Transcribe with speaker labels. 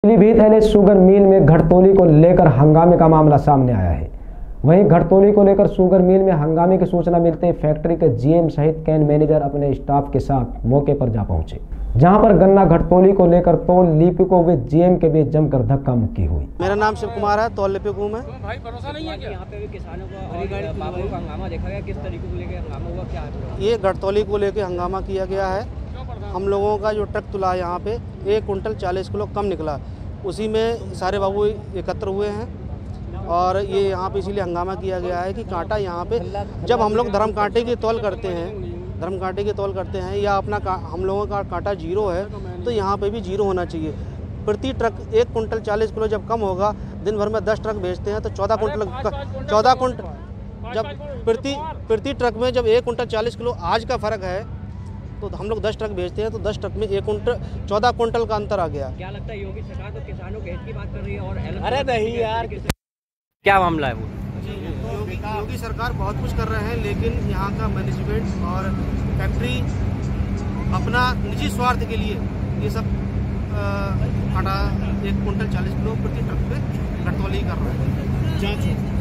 Speaker 1: Pilibhit NA sugar mill में घटतौली को लेकर हंगामे का मामला सामने आया है। वहीं घटतौली को लेकर शुगर मिल में हंगामे की सूचना मिलते ही फैक्ट्री के जीएम सहित कैन मैनेजर अपने स्टाफ के साथ मौके पर जा पहुंचे, जहां पर गन्ना घटतौली को लेकर तौल लिपिकों व जीएम के बीच जमकर धक्का मुक्की हुई।
Speaker 2: मेरा नाम शिव कुमार है, तौल लिपिक हूं मैं।
Speaker 3: भाई भरोसा नहीं है क्या? यहाँ पे भी किसानों का हंगामा देखा गया, किस तरीके को लेकर हंगामा हुआ, क्या है?
Speaker 2: ये घटतौली को लेकर हंगामा किया गया है। हम लोगों का जो ट्रक तुला यहाँ पे 1 कुंटल 40 किलो कम निकला, उसी में सारे बाबू एकत्र हुए हैं और ये यहाँ पे इसीलिए हंगामा किया गया है कि कांटा यहाँ पे जब हम लोग धर्म कांटे की तौल करते हैं या अपना हम लोगों का कांटा 0 है तो यहाँ पे भी 0 होना चाहिए। प्रति ट्रक 1 कुंटल 40 किलो जब कम होगा, दिन भर में 10 ट्रक भेजते हैं तो 14 कुंटल जब प्रति ट्रक में जब 1 कुंटल 40 किलो आज का फ़र्क है तो हम लोग 10 ट्रक भेजते हैं तो 10 ट्रक में 14 कुंटल का अंतर आ गया।
Speaker 3: क्या लगता है योगी सरकार तो किसानों के हित की बात कर रही है और
Speaker 4: अरे नहीं यार,
Speaker 3: क्या मामला है वो?
Speaker 2: योगी सरकार बहुत कुछ कर रहे हैं, लेकिन यहाँ का मैनेजमेंट और फैक्ट्री अपना निजी स्वार्थ के लिए ये सब कांटा 1 कुंटल 40 किलो प्रति ट्रक पे घटतौली कर रहा है।